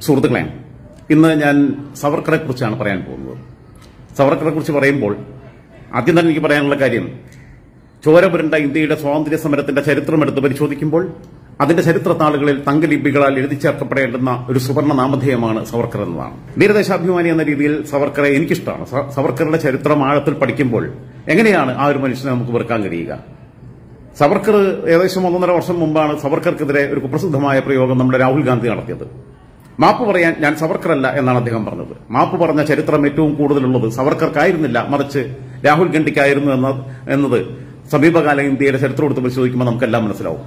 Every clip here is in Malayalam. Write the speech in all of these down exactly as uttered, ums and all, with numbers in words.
സുഹൃത്തുക്കളെ, ഇന്ന് ഞാൻ സവർക്കറെ കുറിച്ചാണ് പറയാൻ പോകുന്നത്. സവർക്കറെ കുറിച്ച് പറയുമ്പോൾ ആദ്യം തന്നെ എനിക്ക് പറയാനുള്ള കാര്യം, ചോര പുരണ്ട ഇന്ത്യയുടെ സ്വാതന്ത്ര്യ സമരത്തിന്റെ ചരിത്രം എടുത്ത് പരിശോധിക്കുമ്പോൾ അതിന്റെ ചരിത്രത്താളുകളിൽ തങ്കലിപികളാൽ എഴുതി ചേർക്കപ്പെടേണ്ടുന്ന ഒരു സുവർണ്ണ നാമധേയമാണ് സവർക്കർ എന്നതാണ്. ധീരദേശാഭിമാനി എന്ന രീതിയിൽ സവർക്കറെ എനിക്കിഷ്ടമാണ്. സവർക്കറുടെ ചരിത്രം ആഴത്തിൽ പഠിക്കുമ്പോൾ എങ്ങനെയാണ് ആ ഒരു മനുഷ്യനെ നമുക്ക് വെറുക്കാൻ കഴിയുക? സവർക്കർ ഏകദേശം ഒന്നൊന്നര വർഷം മുമ്പാണ് സവർക്കർക്കെതിരെ ഒരു കുപ്രസിദ്ധമായ പ്രയോഗം നമ്മുടെ രാഹുൽ ഗാന്ധി നടത്തിയത്. മാപ്പ് പറയാൻ ഞാൻ സവർക്കറല്ല എന്നാണ് അദ്ദേഹം പറഞ്ഞത്. മാപ്പ് പറഞ്ഞ ചരിത്രം ഏറ്റവും കൂടുതലുള്ളത് സവർക്കർക്കായിരുന്നില്ല, മറിച്ച് രാഹുൽ ഗാന്ധിക്കായിരുന്നു എന്നത് സമീപകാല ഇന്ത്യയുടെ ചരിത്രം എടുത്ത് പരിശോധിക്കുമ്പോൾ നമുക്കെല്ലാം മനസ്സിലാവും.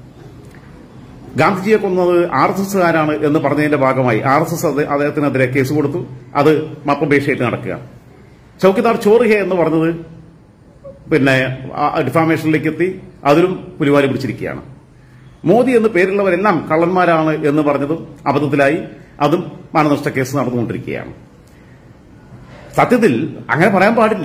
ഗാന്ധിജിയെ കൊന്നത് ആർ എസ് എസ്സുകാരാണ് എന്ന് പറഞ്ഞതിന്റെ ഭാഗമായി ആർ എസ് എസ് അദ്ദേഹത്തിനെതിരെ കേസ് കൊടുത്തു. അത് മാപ്പപേക്ഷയായിട്ട് നടക്കുകയാണ്. ചൌക്കിദാർ ചോറിഹെ എന്ന് പറഞ്ഞത് പിന്നെ ഡിഫാമേഷനിലേക്ക് എത്തി. അതിലും പുലിവാലി പിടിച്ചിരിക്കുകയാണ്. മോദി എന്ന് പേരുള്ളവരെല്ലാം കള്ളന്മാരാണ് എന്ന് പറഞ്ഞതും അബദ്ധത്തിലായി. അതും മാനനഷ്ട കേസ് നടന്നുകൊണ്ടിരിക്കുകയാണ്. സത്യത്തിൽ അങ്ങനെ പറയാൻ പാടില്ല.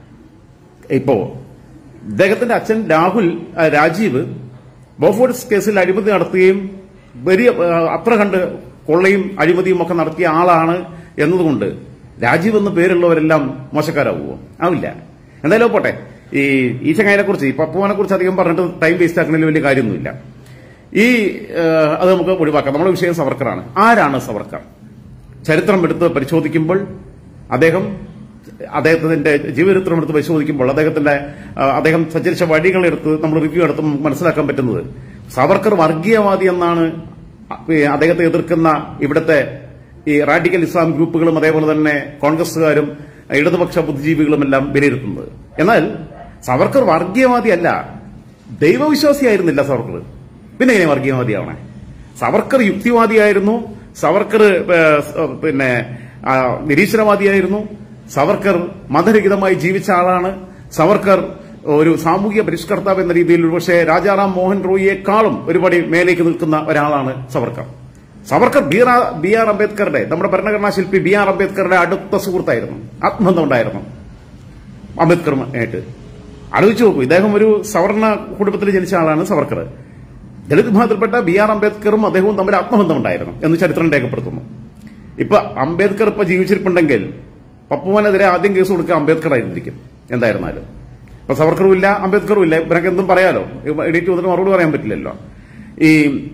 ഇപ്പോ ഇദ്ദേഹത്തിന്റെ അച്ഛൻ രാഹുൽ രാജീവ് ബോഫോഴ്സ് കേസിൽ അഴിമതി നടത്തുകയും വലിയ അത്ര കണ്ട് കൊള്ളയും അഴിമതിയും ഒക്കെ നടത്തിയ ആളാണ് എന്നതുകൊണ്ട് രാജീവ് എന്ന പേരുള്ളവരെല്ലാം മോശക്കാരാവുമോ? ആവില്ല. എന്തായാലും പോട്ടെ. ഈ ഈച്ചങ്ങായനെ കുറിച്ച്, ഈ പപ്പുവിനെ കുറിച്ച് അധികം പറഞ്ഞിട്ട് ടൈം വേസ്റ്റ് ആക്കുന്നതിൽ വലിയ കാര്യമൊന്നുമില്ല. ഈ അത് നമുക്ക് ഒഴിവാക്കാം. നമ്മുടെ വിഷയം സവർക്കറാണ്. ആരാണ് സവർക്കർ? ചരിത്രം എടുത്ത് പരിശോധിക്കുമ്പോൾ അദ്ദേഹം അദ്ദേഹത്തിന്റെ ജീവചരിത്രം എടുത്ത് പരിശോധിക്കുമ്പോൾ അദ്ദേഹത്തിന്റെ അദ്ദേഹം സഞ്ചരിച്ച വഴികളെടുത്ത് നമ്മൾ റിവ്യൂ എടുത്ത് മനസ്സിലാക്കാൻ പറ്റുന്നത് സവർക്കർ വർഗീയവാദി എന്നാണ് അദ്ദേഹത്തെ എതിർക്കുന്ന ഇവിടുത്തെ ഈ റാഡിക്കൽ ഇസ്ലാം ഗ്രൂപ്പുകളും അതേപോലെ തന്നെ കോൺഗ്രസുകാരും ഇടതുപക്ഷ ബുദ്ധിജീവികളുമെല്ലാം വിലയിരുത്തുന്നത്. എന്നാൽ സവർക്കർ വർഗീയവാദിയല്ല, ദൈവവിശ്വാസിയായിരുന്നില്ല സവർക്കർ. പിന്നെ എങ്ങനെ വർഗീയവാദിയാവണേ? സവർക്കർ യുക്തിവാദിയായിരുന്നു. സവർക്കർ പിന്നെ നിരീശ്വരവാദിയായിരുന്നു. സവർക്കർ മതരഹിതമായി ജീവിച്ച ആളാണ്. സവർക്കർ ഒരു സാമൂഹിക പരിഷ്കർത്താവ് എന്ന രീതിയിൽ ഒരുപക്ഷെ രാജാറാം മോഹൻ റോയിയെക്കാളും ഒരുപടി മേലേക്ക് നിൽക്കുന്ന ഒരാളാണ് സവർക്കർ. സവർക്കർ ബി ആർ അംബേദ്കറുടെ, നമ്മുടെ ഭരണഘടനാ ശില്പി ബി ആർ അംബേദ്കറുടെ അടുത്ത സുഹൃത്തായിരുന്നു. ആത്മബന്ധം ഉണ്ടായിരുന്നു അംബേദ്കറുമായിട്ട്. ആലോചിച്ചു നോക്കൂ, ഇദ്ദേഹം ഒരു സവർണ കുടുംബത്തിൽ ജനിച്ച ആളാണ് സവർക്കർ. ദളിത് വിഭാഗത്തിൽപ്പെട്ട ബി ആർ അംബേദ്കറും അദ്ദേഹവും തമ്മിൽ ആത്മബന്ധം ഉണ്ടായിരുന്നു എന്ന് ചരിത്രം രേഖപ്പെടുത്തുന്നു. ഇപ്പൊ അംബേദ്കർ ഇപ്പൊ ജീവിച്ചിരിപ്പുണ്ടെങ്കിൽ പപ്പുവിനെതിരെ ആദ്യം കേസ് കൊടുക്കുക അംബേദ്കർ ആയിരിക്കും എന്തായിരുന്നാലും. ഇപ്പൊ സവർക്കറും ഇല്ല, അംബേദ്കറും ഇല്ല. ഇവരൊക്കെ എന്തും പറയാലോ, എഡിറ്റ് വന്നിട്ട് മറുപടി പറയാൻ പറ്റില്ലല്ലോ. ഈ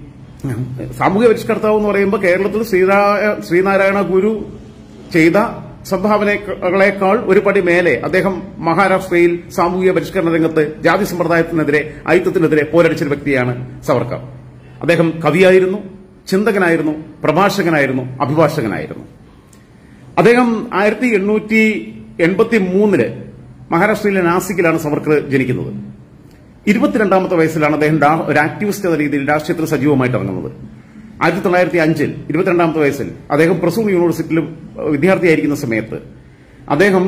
സാമൂഹ്യ പരിഷ്കർത്താവ് എന്ന് പറയുമ്പോൾ കേരളത്തിൽ ശ്രീനാരായണ ഗുരു ചെയ്ത സംഭാവനകളെക്കാൾ ഒരു പടി മേലെ അദ്ദേഹം മഹാരാഷ്ട്രയിൽ സാമൂഹിക പരിഷ്കരണ രംഗത്ത് ജാതി സമ്പ്രദായത്തിനെതിരെ ഐക്യത്തിനെതിരെ പോരടിച്ചൊരു വ്യക്തിയാണ് സവർക്കർ. അദ്ദേഹം കവിയായിരുന്നു, ചിന്തകനായിരുന്നു, പ്രഭാഷകനായിരുന്നു, അഭിഭാഷകനായിരുന്നു. അദ്ദേഹം ആയിരത്തി എണ്ണൂറ്റി എൺപത്തി മൂന്നില് മഹാരാഷ്ട്രയിലെ നാസിക്കിലാണ് സവർക്കർ ജനിക്കുന്നത്. ഇരുപത്തിരണ്ടാമത്തെ വയസ്സിലാണ് അദ്ദേഹം ഒരു ആക്ടിവിസ്റ്റ് എന്ന രീതിയിൽ രാഷ്ട്രീയത്തിൽ സജീവമായിട്ട് ഇറങ്ങുന്നത്. ആയിരത്തി തൊള്ളായിരത്തി അഞ്ചിൽ ഇരുപത്തിരണ്ടാമത്തെ വയസ്സിൽ അദ്ദേഹം പ്രസൂൺ യൂണിവേഴ്സിറ്റിയിൽ വിദ്യാർത്ഥിയായിരിക്കുന്ന സമയത്ത് അദ്ദേഹം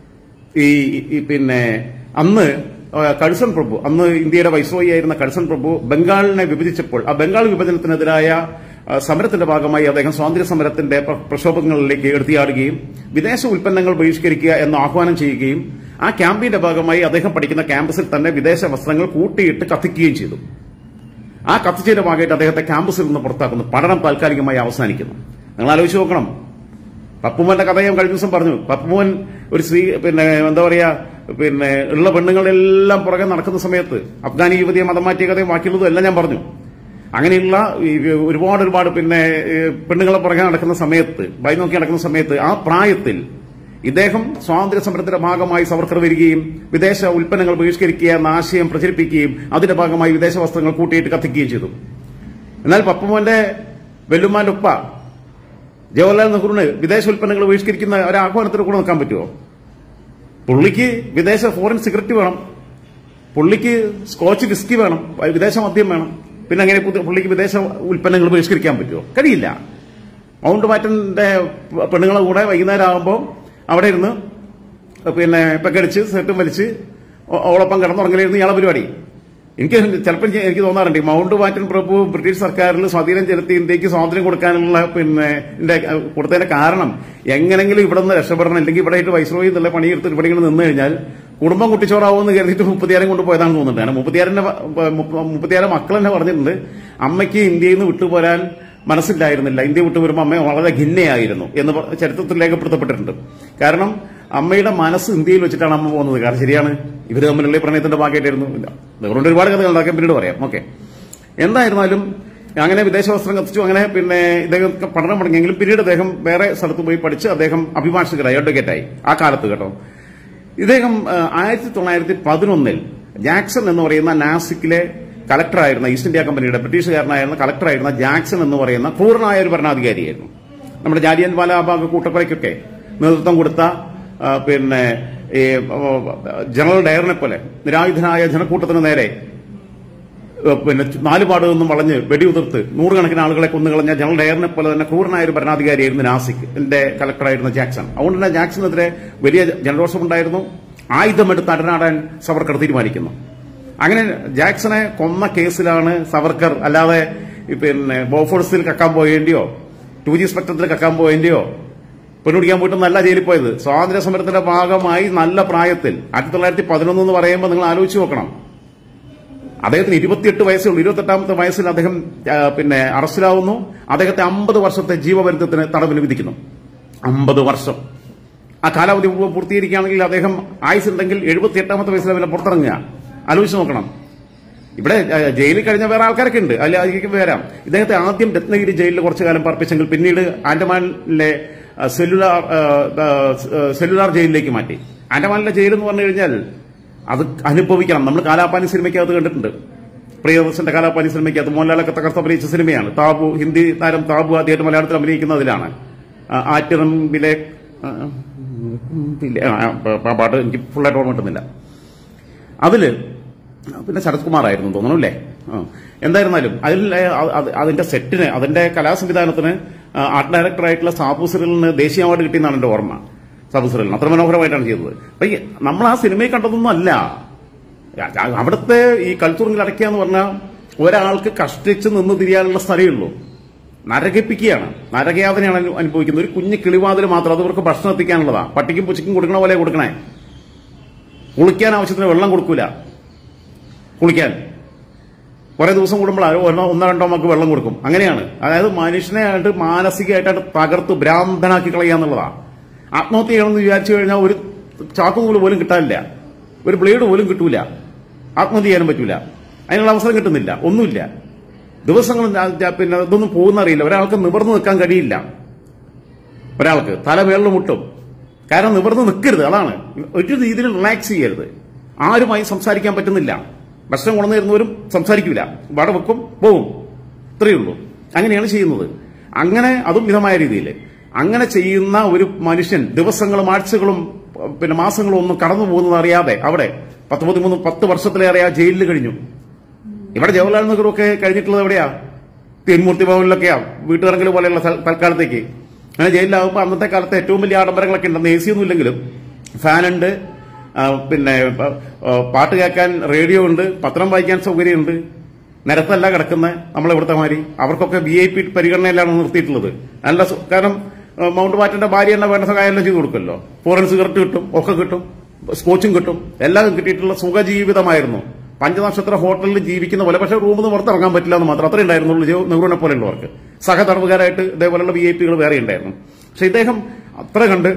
ഈ പിന്നെ അന്ന് കഴ്സൺ പ്രഭു, അന്ന് ഇന്ത്യയുടെ വൈസ്രോയി ആയിരുന്ന കഴ്സൺ പ്രഭു ബംഗാളിനെ വിഭജിച്ചപ്പോൾ ആ ബംഗാൾ വിഭജനത്തിനെതിരായ സമരത്തിന്റെ ഭാഗമായി അദ്ദേഹം സ്വാതന്ത്ര്യ സമരത്തിന്റെ പ്രക്ഷോഭങ്ങളിലേക്ക് എടുത്തിയാടുകയും വിദേശ ഉൽപ്പന്നങ്ങൾ ബഹിഷ്കരിക്കുക എന്ന് ആഹ്വാനം ചെയ്യുകയും ആ ക്യാമ്പയിന്റെ ഭാഗമായി അദ്ദേഹം പഠിക്കുന്ന ക്യാമ്പസിൽ തന്നെ വിദേശ വസ്ത്രങ്ങൾ കൂട്ടിയിട്ട് കത്തിക്കുകയും ചെയ്തു. ആ കത്തിച്ചതിന്റെ ഭാഗമായിട്ട് അദ്ദേഹത്തെ ക്യാമ്പസിൽ നിന്ന് പുറത്താക്കുന്നു. പഠനം താൽക്കാലികമായി അവസാനിക്കുന്നു. നിങ്ങൾ ആലോചിച്ച് നോക്കണം. പപ്പുമോന്റെ കഥ ഞാൻ കഴിഞ്ഞ ദിവസം പറഞ്ഞു. പപ്പുമോൻ ഒരു സ്ത്രീ പിന്നെ എന്താ പറയാ പിന്നെ ഉള്ള പെണ്ണുങ്ങളെല്ലാം പുറകെ നടക്കുന്ന സമയത്ത് അഫ്ഗാനി യുവതിയെ മതം മാറ്റിയ കഥയും ബാക്കിയുള്ളതും എല്ലാം ഞാൻ പറഞ്ഞു. അങ്ങനെയുള്ള ഒരുപാട് ഒരുപാട് പിന്നെ പെണ്ണുങ്ങളെ പുറകെ നടക്കുന്ന സമയത്ത്, ബൈ നോക്കി നടക്കുന്ന സമയത്ത് ആ പ്രായത്തിൽ ഇദ്ദേഹം സ്വാതന്ത്ര്യ സമരത്തിന്റെ ഭാഗമായി സവർക്കർ വരികയും വിദേശ ഉൽപ്പന്നങ്ങൾ ബഹിഷ്കരിക്കുക എന്ന ആശയം പ്രചരിപ്പിക്കുകയും അതിന്റെ ഭാഗമായി വിദേശ വസ്ത്രങ്ങൾ കൂട്ടിയിട്ട് കത്തിക്കുകയും ചെയ്തു. എന്നാൽ പപ്പുമോന്റെ വെല്ലുമാന്റെ ഉപ്പ ജവഹർലാൽ നെഹ്റുവിന് വിദേശ ഉൽപ്പന്നങ്ങൾ ബഹിഷ്കരിക്കുന്ന ഒരു ആഹ്വാനത്തിന് കൂടെ നിൽക്കാൻ പറ്റുമോ? പുള്ളിക്ക് വിദേശ ഫോറിൻ സിഗരറ്റ് വേണം, പുള്ളിക്ക് സ്കോച്ച് വിസ്കി വേണം, വിദേശ മദ്യം വേണം. പിന്നെ അങ്ങനെ പുള്ളിക്ക് വിദേശ ഉൽപ്പന്നങ്ങൾ ബഹിഷ്കരിക്കാൻ പറ്റുമോ? കഴിയില്ല. മൗണ്ട് ബാറ്റന്റെ പെണ്ണുങ്ങളെ കൂടെ വൈകുന്നേരം ആകുമ്പോൾ അവിടെ ഇരുന്ന് പിന്നെ പെക്കടിച്ച് സെറ്റും വലിച്ച് ഓളൊപ്പം കിടന്നുറങ്ങലായിരുന്നു ഇയാളെ പരിപാടി. എനിക്ക് ചിലപ്പോൾ എനിക്ക് തോന്നാറുണ്ട് മൗണ്ട് ബാറ്റൻ പ്രഭു ബ്രിട്ടീഷ് സർക്കാരിൽ സ്വാധീനം ചെലുത്തി ഇന്ത്യക്ക് സ്വാതന്ത്ര്യം കൊടുക്കാനുള്ള പിന്നെ കൊടുത്തതിന്റെ കാരണം എങ്ങനെങ്കിലും ഇവിടെ നിന്ന് രക്ഷപ്പെടണം, അല്ലെങ്കിൽ ഇവിടെ ആയിട്ട് വൈസ്രോയി എന്നുള്ള പണിയെടുത്ത് ഇവിടെ ഇങ്ങനെ നിന്ന് കഴിഞ്ഞാൽ കുടുംബം കുട്ടിച്ചോറാവുമെന്ന് കരുതിയിട്ട് മുപ്പത്തിയാരം കൊണ്ടുപോയതാണെന്ന് തോന്നുന്നുണ്ട്. കാരണം മുപ്പത്തിയാറിന്റെ മുപ്പത്തിയാറ് മക്കൾ തന്നെ പറഞ്ഞിട്ടുണ്ട് അമ്മയ്ക്ക് ഇന്ത്യയിൽ നിന്ന് വിട്ടുപോരാൻ മനസ്സിലായിരുന്നില്ല. ഇന്ത്യ വിട്ടു വരുമ്പോൾ അമ്മ വളരെ ഖിന്നയായിരുന്നു എന്ന് ചരിത്രത്തിൽ രേഖപ്പെടുത്തപ്പെട്ടിട്ടുണ്ട്. കാരണം അമ്മയുടെ മനസ്സ് ഇന്ത്യയിൽ വെച്ചിട്ടാണ് അമ്മ പോകുന്നത്. കാരണം ശരിയാണ്, ഇവർ തമ്മിലുള്ള പ്രണയത്തിന്റെ ഭാഗമായിട്ടായിരുന്നു. അതുകൊണ്ട് ഒരുപാട് കഥകൾ ഉണ്ടാക്കാൻ പിന്നീട് പറയാം. ഓക്കെ, എന്തായിരുന്നാലും അങ്ങനെ വിദേശ വസ്ത്രം കത്തിച്ചു. അങ്ങനെ പിന്നെ ഇദ്ദേഹം പഠനം തുടങ്ങിയെങ്കിലും പിന്നീട് അദ്ദേഹം വേറെ സ്ഥലത്ത് പോയി പഠിച്ച് അദ്ദേഹം അഭിഭാഷകരായി, അഡ്വക്കേറ്റായി ആ കാലത്ത് കേട്ടോ. ഇദ്ദേഹം ആയിരത്തി തൊള്ളായിരത്തി പതിനൊന്നിൽ ജാക്സൺ എന്ന് പറയുന്ന നാസിക്കിലെ കളക്ടറായിരുന്ന, ഈസ്റ്റ് ഇന്ത്യ കമ്പനിയുടെ ബ്രിട്ടീഷുകാരനായിരുന്ന കളക്ടറായിരുന്ന ജാക്സൺ എന്ന് പറയുന്ന ക്രൂരനായ ഒരു ഭരണാധികാരിയായിരുന്നു. നമ്മുടെ ജാലിയൻ വാലാബാഗ് കൂട്ടക്കൊലയ്ക്കൊക്കെ നേതൃത്വം കൊടുത്ത പിന്നെ ഈ ജനറൽ ഡയറിനെ പോലെ നിരായുധനായ ജനക്കൂട്ടത്തിന് നേരെ പിന്നെ നാലുപാട് നിന്നും വളഞ്ഞ് വെടിയുതിർത്ത് നൂറുകണക്കിന് ആളുകളെ കൊന്നുകളഞ്ഞ ജനറൽ ഡയറിനെ പോലെ തന്നെ ക്രൂരനായ ഒരു ഭരണാധികാരിയായിരുന്നു നാസിക്കിന്റെ കളക്ടറായിരുന്ന ജാക്സൺ. അതുകൊണ്ട് തന്നെ ജാക്സണെതിരെ വലിയ ജനരോഷമുണ്ടായിരുന്നു. ആയുധമെടുത്ത് അടനാടാൻ സവർക്കർ തീരുമാനിക്കുന്നു. അങ്ങനെ ജാക്സനെ കൊന്ന കേസിലാണ് സവർക്കർ, അല്ലാതെ പിന്നെ ബോഫോഴ്സിൽ കക്കാൻ പോയേണ്ടിയോ ടു ജി സ്പെക്ട്രത്തിൽ കക്കാൻ പോയേണ്ടിയോ പെണ്ണുപിടിക്കാൻ പോയിട്ട് നല്ല ജയിലിൽ പോയത്. സ്വാതന്ത്ര്യ സമരത്തിന്റെ ഭാഗമായി നല്ല പ്രായത്തിൽ ആയിരത്തി തൊള്ളായിരത്തി പതിനൊന്ന് എന്ന് പറയുമ്പോൾ നിങ്ങൾ ആലോചിച്ച് നോക്കണം. അദ്ദേഹത്തിന് ഇരുപത്തിയെട്ട് വയസ്സേ ഉള്ളൂ. ഇരുപത്തെട്ടാമത്തെ വയസ്സിൽ അദ്ദേഹം പിന്നെ അറസ്റ്റിലാവുന്നു. അദ്ദേഹത്തെ അമ്പത് വർഷത്തെ ജീവപര്യന്തത്തിന് തടവിന് വിധിക്കുന്നു. അമ്പത് വർഷം ആ കാലാവധി പൂർത്തീകരിക്കുകയാണെങ്കിൽ അദ്ദേഹം ആയുസുണ്ടെങ്കിൽ എഴുപത്തിയെട്ടാമത്തെ വയസ്സിൽ അവരെ പുറത്തിറങ്ങുക. ആലോചിച്ച് നോക്കണം. ഇവിടെ ജയിലിൽ കഴിഞ്ഞ വേറെ ആൾക്കാരൊക്കെ ഉണ്ട്, അല്ലെ അതിലേക്ക് വരാം. ഇദ്ദേഹത്തെ ആദ്യം രത്നഗിരി ജയിലിൽ കുറച്ചു കാലം പാർപ്പിച്ചെങ്കിൽ പിന്നീട് ആൻഡമാനിലെ സെല്ലുലാർ സെല്ലുലാർ ജയിലിലേക്ക് മാറ്റി. ആൻഡമാനിലെ ജയിൽ എന്ന് പറഞ്ഞു കഴിഞ്ഞാൽ അത് അനുഭവിക്കണം. നമ്മൾ കാലാപാനി സിനിമയ്ക്കകത്ത് കണ്ടിട്ടുണ്ട്. പ്രിയദർശന്റെ കാലാപാനി സിനിമയ്ക്കകത്ത് മോഹൻലാലൊക്കെ തകർത്ത് അഭിനയിച്ച സിനിമയാണ്. താബു, ഹിന്ദി താരം താബു ആദ്യമായിട്ട് മലയാളത്തിൽ അഭിനയിക്കുന്നതിലാണ്. ആറ്റിറമ്പിലെ പാട്ട് എനിക്ക് ഫുള്ളായിട്ട് ഓർമ്മ കിട്ടുന്നില്ല. അതില് പിന്നെ ശരത് കുമാർ ആയിരുന്നു തോന്നുന്നു അല്ലേ. എന്തായിരുന്നാലും അതിൽ അതിന്റെ സെറ്റിന്, അതിന്റെ കലാസംവിധാനത്തിന് ആർട്ട് ഡയറക്ടറായിട്ടുള്ള സാബു സിറിലിന് ദേശീയ അവാർഡ് കിട്ടിയെന്നാണ് എന്റെ ഓർമ്മ. സാബു സിറിലിന് അത്ര മനോഹരമായിട്ടാണ് ചെയ്തത്. അപ്പൊ നമ്മൾ ആ സിനിമയിൽ കണ്ടതൊന്നും അല്ല. അവിടുത്തെ ഈ കൽത്തുറുങ്കിൽ അടയ്ക്കുക എന്ന് പറഞ്ഞാൽ ഒരാൾക്ക് കഷ്ടിച്ച് നിന്ന് തിരിയാനുള്ള സ്ഥലമേ ഉള്ളൂ. നരകിപ്പിക്കുകയാണ്, നരകയാതനയാണ് അനുഭവിക്കുന്നത്. ഒരു കുഞ്ഞു കിളിവാതിൽ മാത്രം, അത് ഇവർക്ക് ഭക്ഷണം എത്തിക്കാനുള്ളതാ. പട്ടിക്കും പൂച്ചയ്ക്കും കൊടുക്കണ പോലെ കൊടുക്കണേ. കുളിക്കാൻ ആവശ്യത്തിന് വെള്ളം കൊടുക്കൂല. കുളിക്കാൻ കുറെ ദിവസം കൂടുമ്പോൾ ഒന്നോ രണ്ടോ മക്ക് വെള്ളം കൊടുക്കും. അങ്ങനെയാണ്. അതായത് മനുഷ്യനെ ആയിട്ട് മാനസികമായിട്ടായിട്ട് തകർത്ത് ഭ്രാന്തനാക്കി കളയാന്നുള്ളതാ. ആത്മഹത്യ ചെയ്യണമെന്ന് വിചാരിച്ചു കഴിഞ്ഞാൽ ഒരു ചാക്കുനൂല് പോലും കിട്ടാനില്ല, ഒരു ബ്ലേഡ് പോലും കിട്ടൂല. ആത്മഹത്യ ചെയ്യാനും പറ്റൂല. അതിനുള്ള അവസരം കിട്ടുന്നില്ല, ഒന്നുമില്ല. ദിവസങ്ങൾ പിന്നെ ഇതൊന്നും പോകുന്നറിയില്ല. ഒരാൾക്ക് നിവർന്നു നിൽക്കാൻ കഴിയില്ല. ഒരാൾക്ക് തല മേളിൽ മുട്ടും. കാരണം നിവർന്ന് നിൽക്കരുത്. അതാണ്, ഒരു രീതിയിൽ റിലാക്സ് ചെയ്യരുത്. ആരുമായി സംസാരിക്കാൻ പറ്റുന്നില്ല. ഭക്ഷണം കൊണ്ടു തരുന്നവരും സംസാരിക്കില്ല. വട വെക്കും, പോവും. ഇത്രയേ ഉള്ളൂ. അങ്ങനെയാണ് ചെയ്യുന്നത്. അങ്ങനെ അതും മിതമായ രീതിയിൽ അങ്ങനെ ചെയ്യുന്ന ഒരു മനുഷ്യൻ ദിവസങ്ങളും ആഴ്ചകളും പിന്നെ മാസങ്ങളും ഒന്നും കടന്നു പോകുന്നത് അറിയാതെ അവിടെ പത്ത് പതിമൂന്ന് പത്ത് വർഷത്തിലേറെ ആ ജയിലിൽ കഴിഞ്ഞു. ഇവിടെ ജവഹർലാൽ നെഹ്റുവൊക്കെ കഴിഞ്ഞിട്ടുള്ളത് എവിടെയാ? തീൻമൂർത്തി ഭവനിലൊക്കെയാ, വീട്ടുകാരെങ്കിലും പോലെയുള്ള തൽക്കാലത്തേക്ക്. അങ്ങനെ ജയിലിലാകുമ്പോൾ അന്നത്തെ കാലത്ത് ഏറ്റവും വലിയ ആഡംബരങ്ങളൊക്കെ ഉണ്ട്. എ സി ഒന്നും ഇല്ലെങ്കിലും ഫാനുണ്ട്, പിന്നെ പാട്ട് കേൾക്കാൻ റേഡിയോ ഉണ്ട്, പത്രം വായിക്കാൻ സൗകര്യമുണ്ട്. നിരത്തല്ല കിടക്കുന്ന നമ്മളിവിടുത്തെ മാതിരി. അവർക്കൊക്കെ വി ഐ പി പരിഗണനയിലാണ് നിർത്തിയിട്ടുള്ളത്. നല്ല കാരണം മൗണ്ട് ബാറ്റന്റെ ഭാര്യ തന്നെ വേണ്ട സഹായം എല്ലാം ചെയ്തു കൊടുക്കുമല്ലോ. ഫോറിൻ സിഗരറ്റ് കിട്ടും, ഒക്കെ കിട്ടും, സ്കോച്ചും കിട്ടും, എല്ലാം കിട്ടിയിട്ടുള്ള സുഖജീവിതമായിരുന്നു. പഞ്ചനക്ഷത്ര ഹോട്ടലിൽ ജീവിക്കുന്ന പോലെ. പക്ഷേ റൂമിൽ നിന്ന് പുറത്തിറങ്ങാൻ പറ്റില്ല എന്ന് മാത്രം. അത്രേ ഉണ്ടായിരുന്നുള്ളൂ നെഹ്റുവിനെ പോലെയുള്ളവർക്ക്. സഹതടവുകാരായിട്ട് ഇതേപോലെയുള്ള വി ഐ പികൾ വേറെ ഉണ്ടായിരുന്നു. പക്ഷെ ഇദ്ദേഹം അത്ര കണ്ട്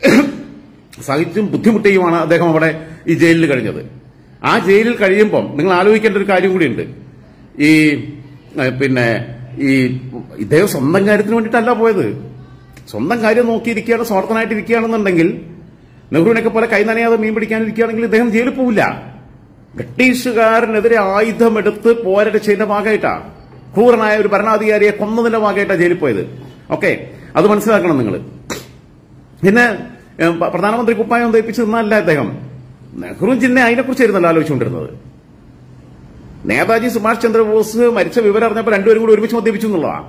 സഹിച്ചും ബുദ്ധിമുട്ടിയുമാണ് അദ്ദേഹം അവിടെ ഈ ജയിലിൽ കഴിഞ്ഞത്. ആ ജയിലിൽ കഴിയുമ്പം നിങ്ങൾ ആലോചിക്കേണ്ട ഒരു കാര്യം കൂടിയുണ്ട്. ഈ പിന്നെ ഈ ഇദ്ദേഹം സ്വന്തം കാര്യത്തിന് വേണ്ടിയിട്ടല്ല പോയത്. സ്വന്തം കാര്യം നോക്കിയിരിക്കുകയാണ്, സ്വാർത്ഥനായിട്ടിരിക്കുകയാണെന്നുണ്ടെങ്കിൽ, നെഹ്റുവിനൊക്കെ പോലെ കൈ നനയാതെ മീൻ പിടിക്കാനിരിക്കുകയാണെങ്കിൽ ഇദ്ദേഹം ജയിലിൽ പോവില്ല. ബ്രിട്ടീഷുകാരനെതിരെ ആയുധമെടുത്ത് പോരടിച്ചതിന്റെ ഭാഗമായിട്ടാ, ക്രൂരനായ ഒരു ഭരണാധികാരിയെ കൊന്നതിന്റെ ഭാഗമായിട്ടാണ് ജയിലിൽ പോയത്. ഓക്കെ, അത് മനസ്സിലാക്കണം നിങ്ങൾ. പിന്നെ പ്രധാനമന്ത്രി കുപ്പായം തയ്പ്പിച്ച് നിന്നല്ല അദ്ദേഹം. നെഹ്റു ജിന്നെ അതിനെക്കുറിച്ചായിരുന്നല്ലോ ആലോചിച്ചുകൊണ്ടിരുന്നത്. നേതാജി സുഭാഷ് ചന്ദ്രബോസ് മരിച്ച വിവരം അറിഞ്ഞപ്പോൾ രണ്ടുപേരും കൂടി ഒരുമിച്ച് മദ്യപിച്ചു എന്നുള്ളതാണ്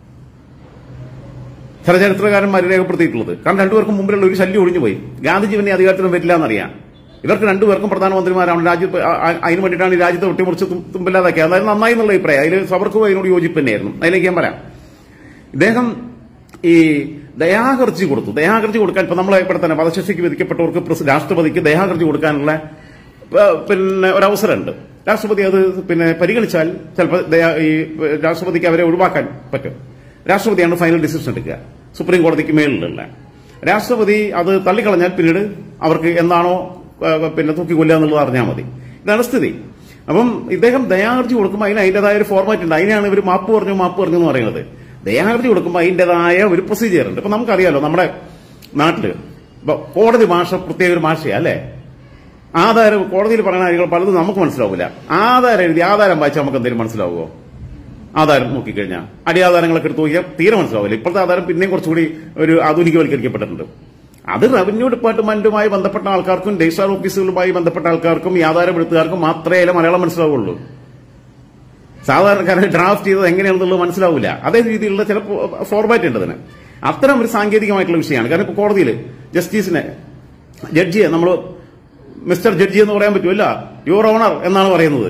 ചില ചരിത്രകാരന്മാർ രേഖപ്പെടുത്തിയിട്ടുള്ളത്. കാരണം രണ്ടുപേർക്കും മുമ്പിലുള്ള ഒരു ശല്യം ഒഴിഞ്ഞുപോയി. ഗാന്ധിജി പിന്നെ അധികാരത്തിലും വരില്ല എന്നറിയാം. ഇവർക്ക് രണ്ടുപേർക്കും പ്രധാനമന്ത്രിമാരാണ്. രാജ്യത്ത് അതിന് വേണ്ടിയിട്ടാണ് ഈ രാജ്യത്തെ ഒട്ടിമുറിച്ച് തുമ്പില്ലാതാക്കിയത്. അതായത് നന്നായി എന്നുള്ള അഭിപ്രായം. അതിൽ സവർക്കും അതിനോട് യോജിപ്പ് തന്നെയായിരുന്നു. അതിലേക്ക് ഞാൻ പറയാം. ഇദ്ദേഹം ഈ ദയാഹർജി കൊടുത്തു. ദയാഹർജി കൊടുക്കാൻ ഇപ്പൊ നമ്മളെ ഇവിടെ തന്നെ വധശിക്ഷയ്ക്ക് വിധിക്കപ്പെട്ടവർക്ക് രാഷ്ട്രപതിക്ക് ദയാഹർജി കൊടുക്കാനുള്ള പിന്നെ ഒരവസരമുണ്ട്. രാഷ്ട്രപതി അത് പിന്നെ പരിഗണിച്ചാൽ ചിലപ്പോൾ ഈ രാഷ്ട്രപതിക്ക് അവരെ ഒഴിവാക്കാൻ പറ്റും. രാഷ്ട്രപതിയാണ് ഫൈനൽ ഡിസിഷൻ എടുക്കുക, സുപ്രീം കോടതിക്ക് മേളിലുള്ള. രാഷ്ട്രപതി അത് തള്ളിക്കളഞ്ഞാൽ പിന്നീട് അവർക്ക് എന്താണോ പിന്നെ തൂക്കിക്കൊല്ലുക എന്നുള്ളത് അറിഞ്ഞാൽ മതി. ഇതാണ് സ്ഥിതി. അപ്പം ഇദ്ദേഹം ദയാഹർജി കൊടുക്കുമ്പോൾ അതിന് അതിന്റേതായ ഒരു ഫോർമാറ്റ് ഉണ്ട്. അതിനാണ് ഇവർ മാപ്പ് പറഞ്ഞു മാപ്പ് പറഞ്ഞു എന്ന് പറയുന്നത്. ദയാഹർജി കൊടുക്കുമ്പോൾ അതിന്റേതായ ഒരു പ്രൊസീജിയർ ഉണ്ട്. ഇപ്പൊ നമുക്കറിയാലോ, നമ്മുടെ നാട്ടില് ഇപ്പൊ കോടതി ഭാഷ പ്രത്യേക ഒരു ഭാഷയാ അല്ലെ. ആധാരം കോടതിയിൽ പറയുന്ന കാര്യങ്ങൾ പലതും നമുക്ക് മനസ്സിലാവില്ല. ആധാരം എഴുതി ആധാരം വായിച്ചാൽ നമുക്ക് എന്തെങ്കിലും മനസ്സിലാവുമോ? ആധാരം നോക്കിക്കഴിഞ്ഞാൽ അടിയാധാരങ്ങളൊക്കെ എടുത്ത് നോക്കിയാൽ തീരെ മനസ്സിലാവില്ല. ഇപ്പോഴത്തെ ആധാരം പിന്നെയും കുറച്ചുകൂടി ഒരു ആധുനികവൽക്കരിക്കപ്പെട്ടിട്ടുണ്ട്. അത് റവന്യൂ ഡിപ്പാർട്ട്മെന്റുമായി ബന്ധപ്പെട്ട ആൾക്കാർക്കും രജിസ്ട്രാർ ഓഫീസുകളുമായി ബന്ധപ്പെട്ട ആൾക്കാർക്കും ഈ ആധാരം എടുത്തുകാർക്കും മാത്രമേ മലയാളം മനസ്സിലാവുള്ളൂ. സാധാരണക്കാരൻ ഡ്രാഫ്റ്റ് ചെയ്തത് എങ്ങനെയാണെന്നുള്ളത് മനസ്സിലാവില്ല. അതേ രീതിയിലുള്ള ചില ഫോർമാറ്റ് ഉണ്ട് അതിന്. അത്തരം ഒരു സാങ്കേതികമായിട്ടുള്ള വിഷയമാണ്. കാരണം ഇപ്പോൾ കോടതിയിൽ ജസ്റ്റിസിനെ ജഡ്ജിയെ നമ്മൾ മിസ്റ്റർ ജഡ്ജി എന്ന് പറയാൻ പറ്റുമല്ല, യുവർ ഓണർ എന്നാണ് പറയുന്നത്.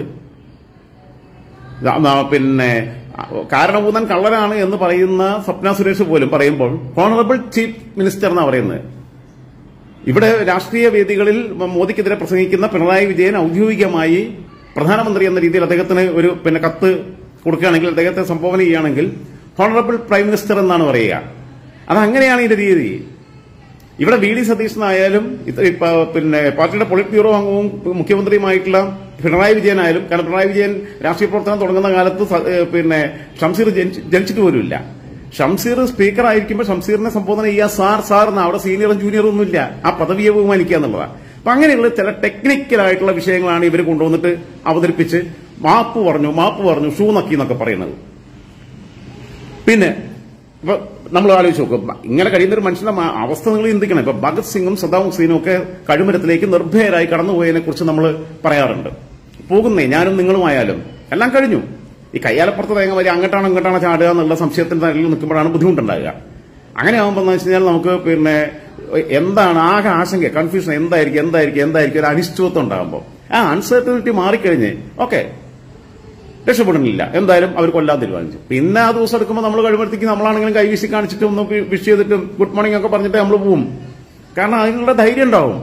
പിന്നെ കാരണഭൂതൻ കള്ളനാണ് എന്ന് പറയുന്ന സ്വപ്ന സുരേഷ് പോലും പറയുമ്പോൾ ഓണറബിൾ ചീഫ് മിനിസ്റ്റർ എന്നാണ് പറയുന്നത്. ഇവിടെ രാഷ്ട്രീയ വേദികളിൽ മോദിക്കെതിരെ പ്രസംഗിക്കുന്ന പിണറായി വിജയൻ ഔദ്യോഗികമായി പ്രധാനമന്ത്രി എന്ന രീതിയിൽ അദ്ദേഹത്തിന് ഒരു പിന്നെ കത്ത് കൊടുക്കുകയാണെങ്കിൽ, അദ്ദേഹത്തെ സംബോധന ചെയ്യുകയാണെങ്കിൽ ഓണറബിൾ പ്രൈം മിനിസ്റ്റർ എന്നാണ് പറയുക. അതങ്ങനെയാണ് ഇതിന്റെ രീതി. ഇവിടെ വി ഡി സതീശനായാലും പിന്നെ പാർട്ടിയുടെ പൊളിറ്റ് ബ്യൂറോ അംഗവും മുഖ്യമന്ത്രിയുമായിട്ടുള്ള പിണറായി വിജയനായാലും, കാരണം പിണറായി വിജയൻ രാഷ്ട്രീയ പ്രവർത്തനം തുടങ്ങുന്ന കാലത്ത് പിന്നെ ഷംസീർ ജനിച്ചിട്ട് പോലുമില്ല. ഷംസീർ സ്പീക്കർ ആയിരിക്കുമ്പോൾ ഷംസീറിനെ സംബോധന ചെയ്യുക സാർ സാർ എന്ന, അവിടെ സീനിയറും ജൂനിയറും ഒന്നുമില്ല, ആ പദവിയെ ബഹുമാനിക്കുക എന്നുള്ളതാണ്. അപ്പൊ അങ്ങനെയുള്ള ചില ടെക്നിക്കലായിട്ടുള്ള വിഷയങ്ങളാണ് ഇവർ കൊണ്ടുവന്നിട്ട് അവതരിപ്പിച്ച് മാപ്പ് പറഞ്ഞു മാപ്പ് പറഞ്ഞു ഷൂ നക്കി എന്നൊക്കെ പറയുന്നത്. പിന്നെ ഇപ്പൊ നമ്മൾ ആലോചിച്ച് നോക്കും, ഇങ്ങനെ കഴിയുന്ന ഒരു മനുഷ്യന്റെ അവസ്ഥ നിങ്ങൾ ചിന്തിക്കണം. ഇപ്പൊ ഭഗത് സിംഗും സദ്ദാം ഹുസൈനും ഒക്കെ കഴുമരത്തിലേക്ക് നിർഭയരായി കടന്നുപോയതിനെ കുറിച്ച് നമ്മൾ പറയാറുണ്ട്. പോകുന്നേ ഞാനും നിങ്ങളുമായാലും എല്ലാം കഴിഞ്ഞു. ഈ കയ്യാലപ്പുറത്ത് തേങ്ങ വരി അങ്ങോട്ടാണ് ഇങ്ങോട്ടാണ് ചാടുക എന്നുള്ള സംശയത്തിന്റെ നിലയിൽ നിൽക്കുമ്പോഴാണ് ബുദ്ധിമുട്ടുണ്ടാകുക. അങ്ങനെ ആകുമ്പോൾ എന്ന് വെച്ച് കഴിഞ്ഞാൽ നമുക്ക് പിന്നെ എന്താണ് ആകെ ആശങ്ക, കൺഫ്യൂഷൻ, എന്തായിരിക്കും എന്തായിരിക്കും എന്തായിരിക്കും ഒരു അനിശ്ചിതത്വം ഉണ്ടാകുമ്പോൾ ആ അൺസർട്ടനിറ്റി മാറിക്കഴിഞ്ഞ് ഓക്കെ രക്ഷപ്പെടുന്നില്ല, എന്തായാലും അവർ കൊല്ലാൻ തീരുമാനിച്ചു. പിന്നെ ആ ദിവസം എടുക്കുമ്പോൾ നമ്മൾ കഴിയുമ്പോഴത്തേക്ക് നമ്മളാണെങ്കിലും കൈവീശി കാണിച്ചിട്ട് ഒന്ന് വിഷ് ചെയ്തിട്ടും ഗുഡ് മോർണിംഗ് ഒക്കെ പറഞ്ഞിട്ട് നമ്മൾ പോവും. കാരണം അതിനുള്ള ധൈര്യം ഉണ്ടാവും,